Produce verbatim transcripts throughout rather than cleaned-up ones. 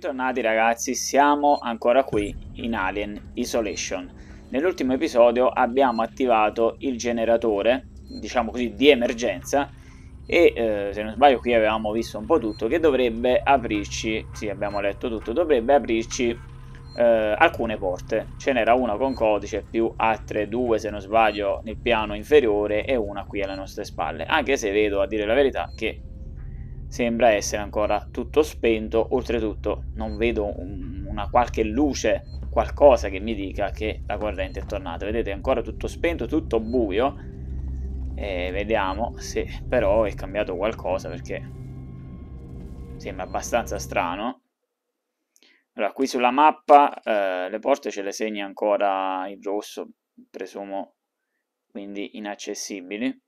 Bentornati ragazzi, siamo ancora qui in Alien Isolation. Nell'ultimo episodio abbiamo attivato il generatore, diciamo così, di emergenza e eh, se non sbaglio qui avevamo visto un po' tutto, che dovrebbe aprirci, sì abbiamo letto tutto, dovrebbe aprirci eh, alcune porte. Ce n'era una con codice più altre due se non sbaglio nel piano inferiore e una qui alle nostre spalle, anche se vedo a dire la verità che sembra essere ancora tutto spento. Oltretutto non vedo un, una qualche luce, qualcosa che mi dica che la corrente è tornata. Vedete, è ancora tutto spento, tutto buio. E vediamo se però è cambiato qualcosa, perché sembra abbastanza strano. Allora, qui sulla mappa eh, le porte ce le segna ancora in rosso, presumo quindi inaccessibili.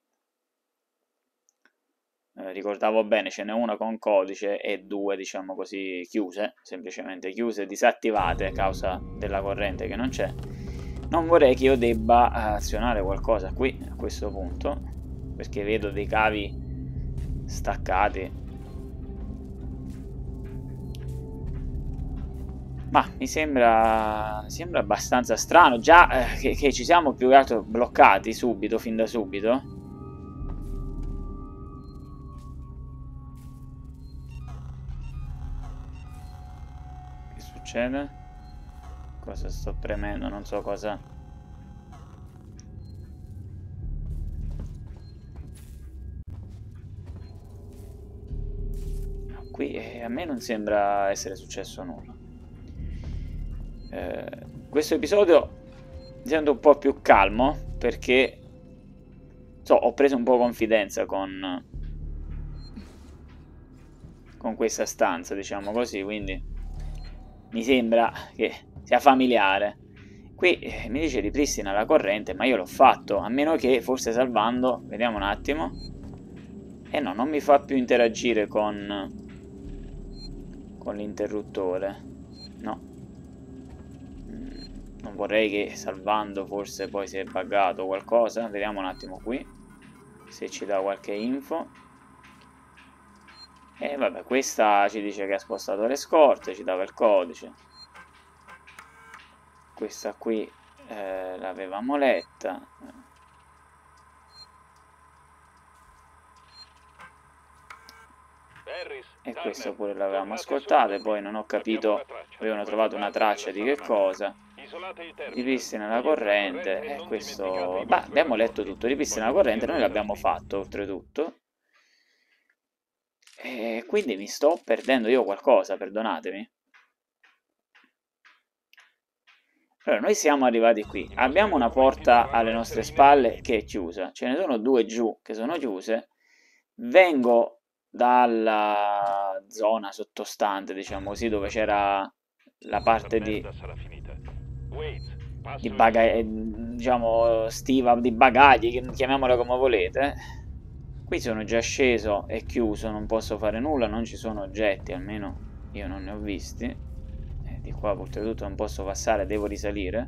Eh, ricordavo bene, ce n'è una con codice e due, diciamo così, chiuse, semplicemente chiuse, disattivate a causa della corrente che non c'è. Non vorrei che io debba azionare qualcosa qui, a questo punto, perché vedo dei cavi staccati. Ma mi sembra, sembra abbastanza strano, già eh, che, che ci siamo più che altro bloccati subito, fin da subito. Succede? Cosa sto premendo? Non so cosa. No, qui eh, a me non sembra essere successo nulla. Eh, questo episodio mi sento un po' più calmo perché so, ho preso un po' confidenza con con questa stanza, diciamo così, quindi mi sembra che sia familiare. Qui eh, mi dice ripristina la corrente, ma io l'ho fatto, a meno che, forse salvando, vediamo un attimo. E eh no, non mi fa più interagire con con l'interruttore. No. Mm, non vorrei che salvando forse poi si è buggato qualcosa. Vediamo un attimo qui se ci dà qualche info. E vabbè, questa ci dice che ha spostato le scorte, ci dava il codice. Questa qui eh, l'avevamo letta. E questo pure l'avevamo ascoltato. E poi non ho capito, avevano trovato una traccia di che cosa. Ripristina la corrente. E questo... Beh, abbiamo letto tutto. Ripristina la corrente, noi l'abbiamo fatto oltretutto. E quindi mi sto perdendo io qualcosa, perdonatemi. Allora, noi siamo arrivati qui, abbiamo una porta alle nostre spalle che è chiusa, ce ne sono due giù che sono chiuse, vengo dalla zona sottostante, diciamo così, dove c'era la parte di, di bagagli, diciamo, stiva, di bagagli, chiamiamola come volete. Qui sono già sceso e chiuso, non posso fare nulla, non ci sono oggetti, almeno io non ne ho visti. Di qua oltretutto non posso passare, devo risalire.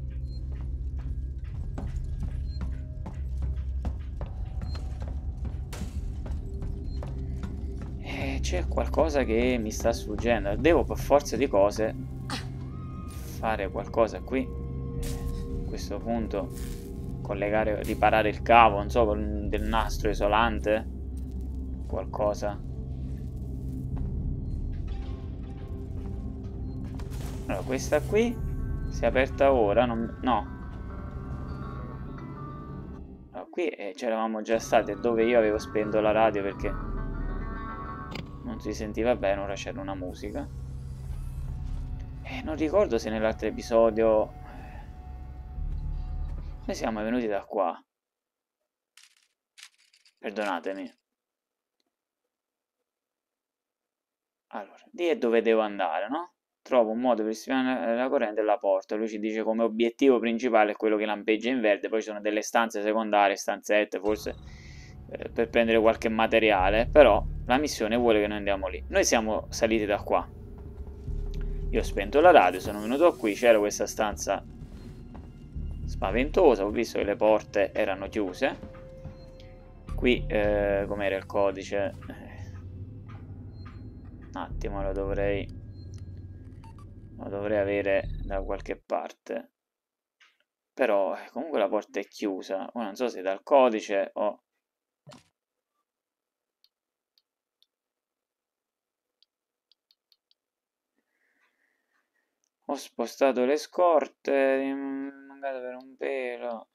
E c'è qualcosa che mi sta sfuggendo. Devo per forza di cose fare qualcosa qui. A questo punto collegare, riparare il cavo, non so, con del nastro isolante. Qualcosa. Allora, questa qui si è aperta ora, non... no. Allora, qui eh, c'eravamo già stati, dove io avevo spento la radio perché non si sentiva bene, ora c'era una musica. E non ricordo se nell'altro episodio... Noi siamo venuti da qua. Perdonatemi. Allora, lì è dove devo andare, no? Trovo un modo per risparmiare la corrente e la porta. Lui ci dice come obiettivo principale è quello che lampeggia in verde. Poi ci sono delle stanze secondarie, stanzette, forse eh, per prendere qualche materiale. Però la missione vuole che noi andiamo lì. Noi siamo saliti da qua. Io ho spento la radio, sono venuto qui. C'era questa stanza spaventosa. Ho visto che le porte erano chiuse. Qui, eh, com'era il codice? Un attimo, lo dovrei... lo dovrei avere da qualche parte. Però eh, comunque la porta è chiusa. Ora non so se dal codice o... Ho spostato le scorte, è mancato per un pelo.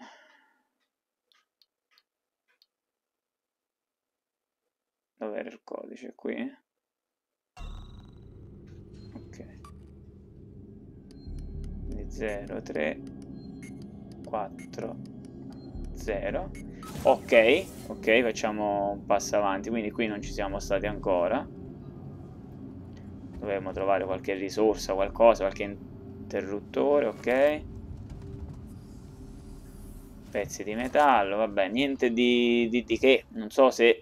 Dov'era il codice? Qui? Ok. Quindi zero, tre, quattro, zero. Ok, ok, facciamo un passo avanti. Quindi qui non ci siamo stati ancora. Dovremmo trovare qualche risorsa, qualcosa, qualche interruttore, ok. Pezzi di metallo, vabbè, niente di, di, di che. Non so se...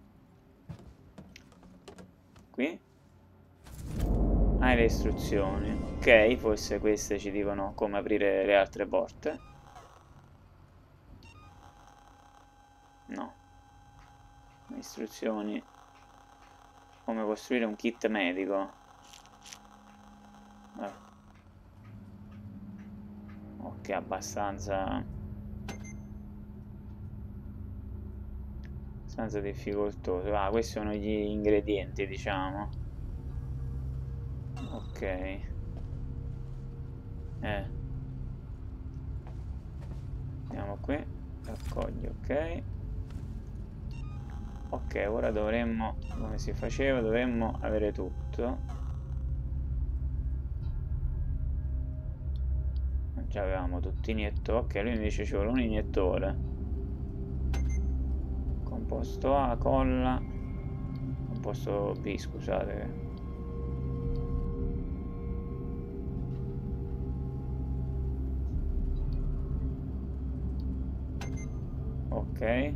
Qui? Hai le istruzioni. Ok, forse queste ci dicono come aprire le altre porte. No. Le istruzioni. Come costruire un kit medico. Eh. Ok, abbastanza... abbastanza difficoltoso. Ah, questi sono gli ingredienti, diciamo. Ok. Eh. Andiamo qui. Raccogli, ok. Ok, ora dovremmo, come si faceva, dovremmo avere tutto. Già avevamo tutti iniettori. Ok, lui mi dice ci vuole un iniettore. Composto A, colla. Composto B, scusate. Ok.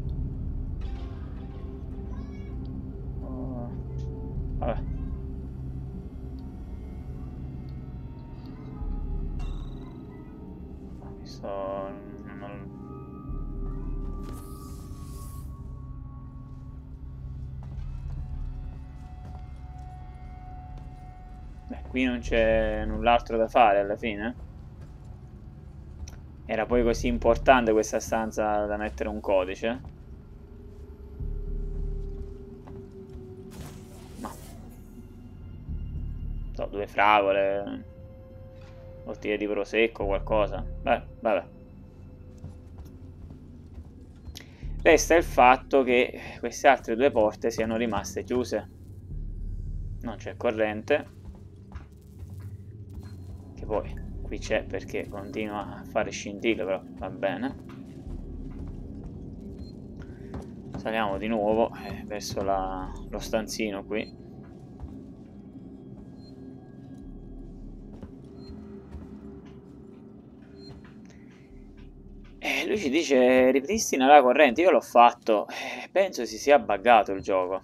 Oh. Vabbè. Mi sto... non... Beh, qui non c'è null'altro da fare alla fine. Era poi così importante questa stanza da mettere un codice. Ma... so, due fragole... bottiglie di prosecco, qualcosa. Beh, vabbè. Resta il fatto che queste altre due porte siano rimaste chiuse. Non c'è corrente. Che poi qui c'è perché continua a fare scintille, però va bene. Saliamo di nuovo eh, verso la, lo stanzino qui. Eh, lui ci dice ripristina la corrente, io l'ho fatto, eh, penso si sia buggato il gioco.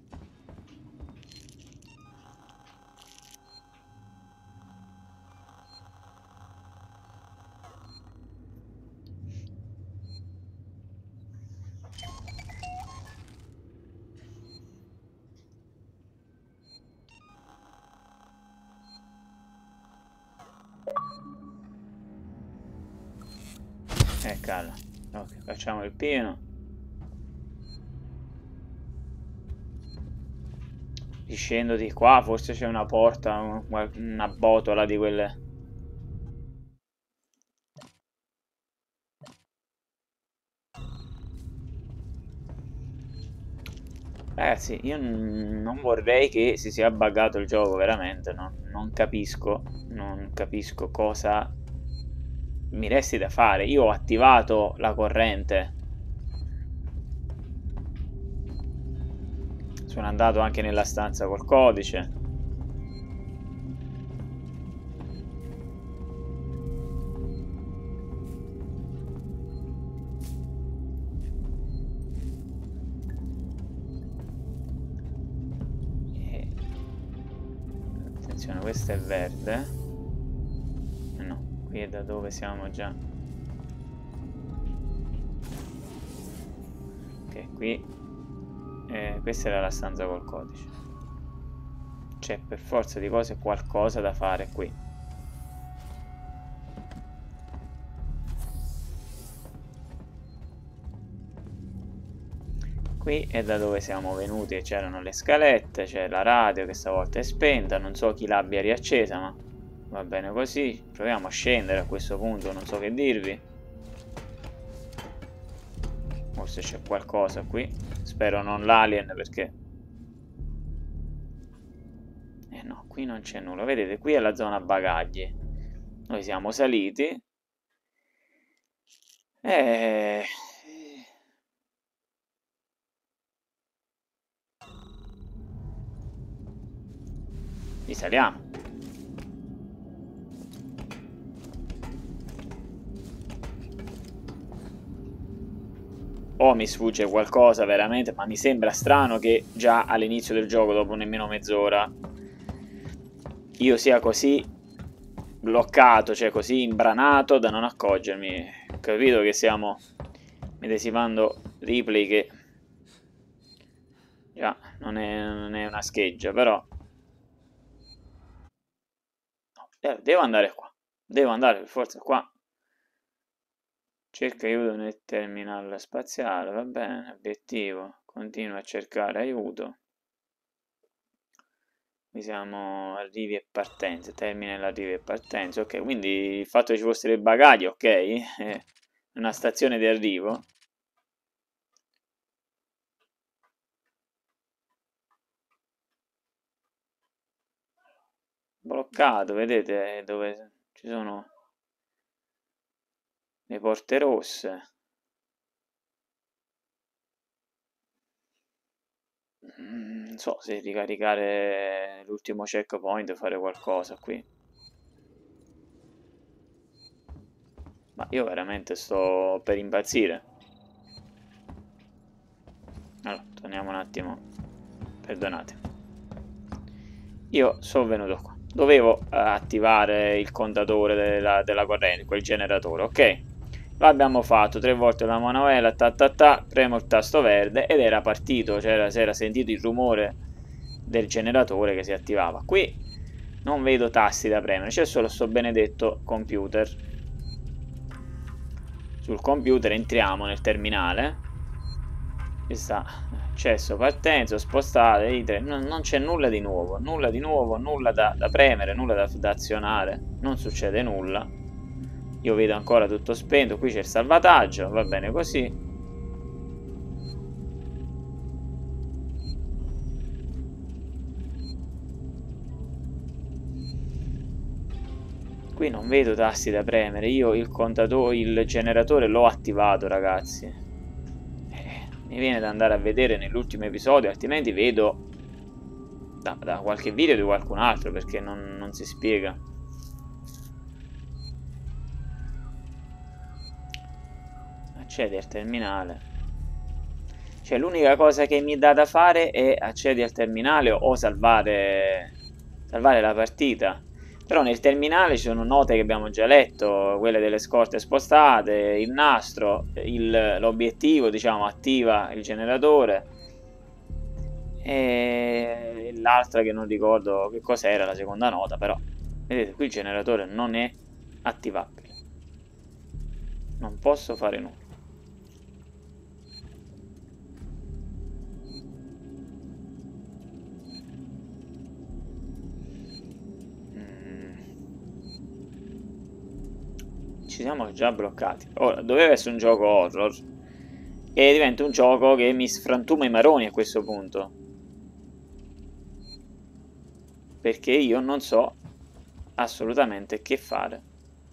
Eh, calla. Ok, facciamo il pieno. Scendo di qua, forse c'è una porta, una botola di quelle... Ragazzi, io non vorrei che si sia buggato il gioco, veramente, non, non capisco, non capisco cosa mi resti da fare. Io ho attivato la corrente. Sono andato anche nella stanza col codice. E... attenzione, questo è verde. Eh no, qui è da dove siamo già. Ok, qui... Eh, questa era la stanza col codice. c'è per forza di cose qualcosa da fare qui. Qui è da dove siamo venuti e c'erano le scalette, c'è la radio che stavolta è spenta, non so chi l'abbia riaccesa, ma va bene così. Proviamo a scendere a questo punto, non so che dirvi. Forse c'è qualcosa qui, spero non l'alien perché... Eh no, qui non c'è nulla, vedete, qui è la zona bagagli. Noi siamo saliti. E... risaliamo. O mi sfugge qualcosa veramente, ma mi sembra strano che già all'inizio del gioco, dopo nemmeno mezz'ora, io sia così bloccato, cioè così imbranato da non accorgermi. Ho capito che stiamo medesimando Ripley, che già non è, non è una scheggia, però no, devo andare qua, devo andare per forza qua. Cerca aiuto nel terminal spaziale, va bene, obiettivo, continua a cercare aiuto. Qui siamo arrivi e partenze, terminal arrivi e partenze, ok, quindi il fatto che ci fossero i bagagli, ok, eh, una stazione di arrivo. Bloccato, vedete dove ci sono le porte rosse. Non so se ricaricare l'ultimo checkpoint, fare qualcosa qui. Ma io veramente sto per impazzire. Allora, torniamo un attimo. Perdonate. Io sono venuto qua. Dovevo uh, attivare il contatore della, della corrente, quel generatore, ok? Lo abbiamo fatto tre volte la manovella, ta ta ta, premo il tasto verde ed era partito, cioè si era sentito il rumore del generatore che si attivava. Qui non vedo tasti da premere, c'è solo sto benedetto computer. Sul computer entriamo nel terminale. Ci sta accesso, partenza, spostate, non, non c'è nulla di nuovo, nulla di nuovo, nulla da, da premere, nulla da, da azionare, non succede nulla. Io vedo ancora tutto spento, qui c'è il salvataggio, va bene così. Qui non vedo tasti da premere, io il contatore, il generatore l'ho attivato, ragazzi. Eh, mi viene da andare a vedere nell'ultimo episodio, altrimenti vedo da, da qualche video di qualcun altro, perché non, non si spiega. Accedi al terminale. Cioè l'unica cosa che mi dà da fare è accedi al terminale o salvare, salvare la partita. Però nel terminale ci sono note che abbiamo già letto, quelle delle scorte spostate, il nastro, l'obiettivo, diciamo, attiva il generatore. E l'altra che non ricordo che cos'era, la seconda nota, però vedete qui il generatore non è attivabile. Non posso fare nulla. Ci siamo già bloccati. Ora, doveva essere un gioco horror e diventa un gioco che mi sfrantuma i maroni a questo punto, perché io non so assolutamente che fare.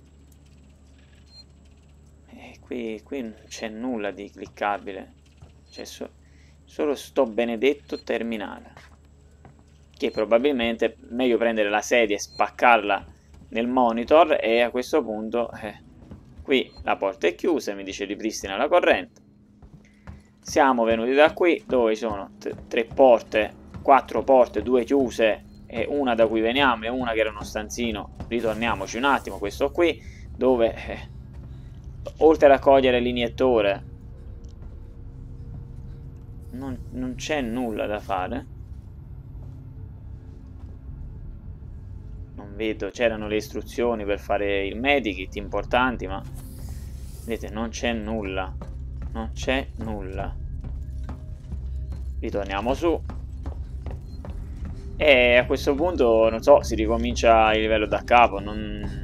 E qui, qui non c'è nulla di cliccabile, c'è so, solo sto benedetto terminale, che probabilmente è meglio prendere la sedia e spaccarla nel monitor. E a questo punto eh, qui la porta è chiusa, mi dice ripristina la corrente. Siamo venuti da qui dove ci sono tre porte, quattro porte, due chiuse e una da cui veniamo e una che era uno stanzino. Ritorniamoci un attimo, questo qui dove eh, oltre a raccogliere l'iniettore non, non c'è nulla da fare. non vedo, c'erano le istruzioni per fare il medikit importanti, ma vedete, non c'è nulla, non c'è nulla. Ritorniamo su e a questo punto, non so, si ricomincia il livello da capo. Non...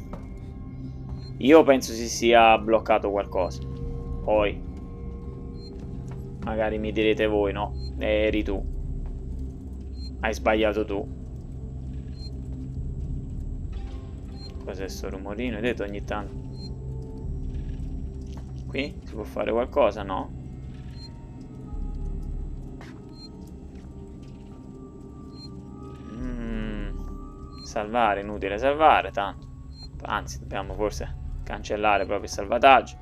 Io penso si sia bloccato qualcosa. Poi magari mi direte voi, no, eri tu, hai sbagliato tu. Cos'è sto rumorino? Vedete ogni tanto? Qui si può fare qualcosa? No? Mm, salvare, inutile salvare, tanto. Anzi, dobbiamo forse cancellare proprio il salvataggio.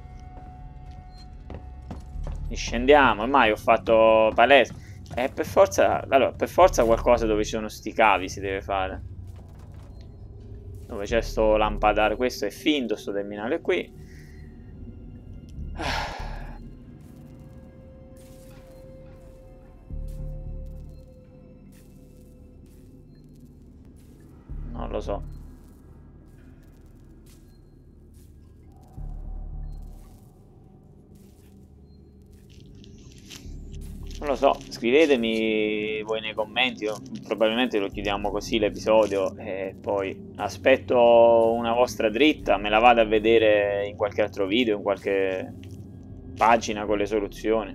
Scendiamo, ormai ho fatto palestra. E per forza, allora, per forza qualcosa dove ci sono sti cavi si deve fare. Dove c'è sto lampadare, questo è finto, sto terminale qui. Non lo so. Non lo so, scrivetemi voi nei commenti, io, probabilmente lo chiudiamo così l'episodio e poi aspetto una vostra dritta, me la vado a vedere in qualche altro video, in qualche pagina con le soluzioni.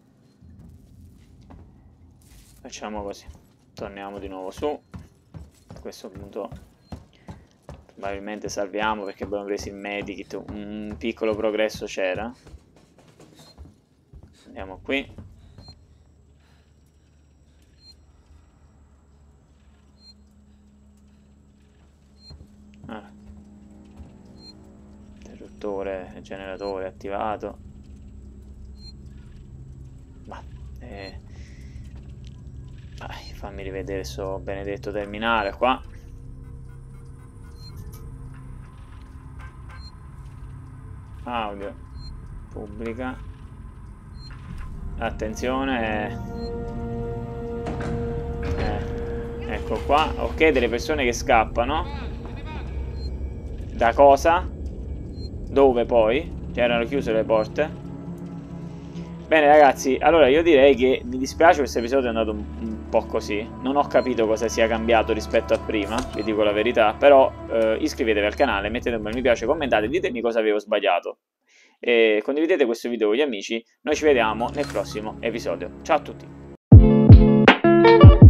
Facciamo così, torniamo di nuovo su, a questo punto probabilmente salviamo perché abbiamo preso il medikit, un piccolo progresso c'era. Andiamo qui. Ah. Interruttore, generatore attivato. Ma eh. Vai, fammi rivedere sto benedetto terminale qua. Audio pubblica. Attenzione. Eh, ecco qua. Ok, delle persone che scappano. Da cosa? Dove poi? C'erano chiuse le porte. Bene ragazzi, allora io direi che mi dispiace, questo episodio è andato un, un po' così. Non ho capito cosa sia cambiato rispetto a prima, vi dico la verità. Però eh, iscrivetevi al canale, mettete un bel mi piace, commentate, ditemi cosa avevo sbagliato. E condividete questo video con gli amici. Noi ci vediamo nel prossimo episodio. Ciao a tutti.